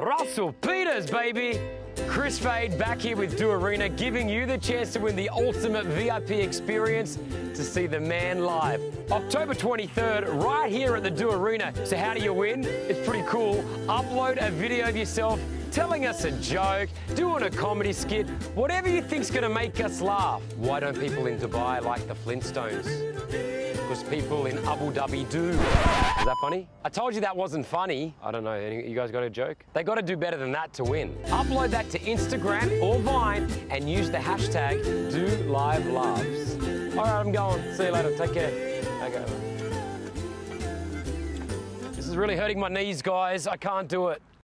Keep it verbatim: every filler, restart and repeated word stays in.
Russell Peters, baby. Chris Fade back here with Do Arena, giving you the chance to win the ultimate V I P experience to see the man live. October twenty-third, right here at the Do Arena. So how do you win? It's pretty cool. Upload a video of yourself telling us a joke, doing a comedy skit, whatever you think's gonna make us laugh. Why don't people in Dubai like the Flintstones? Because people in Abu Dhabi do. Is that funny? I told you that wasn't funny. I don't know, any, you guys got a joke? They gotta do better than that to win. Upload that to Instagram or Vine and use the hashtag DoLiveLoves. All right, I'm going. See you later, take care. Okay. This is really hurting my knees, guys. I can't do it.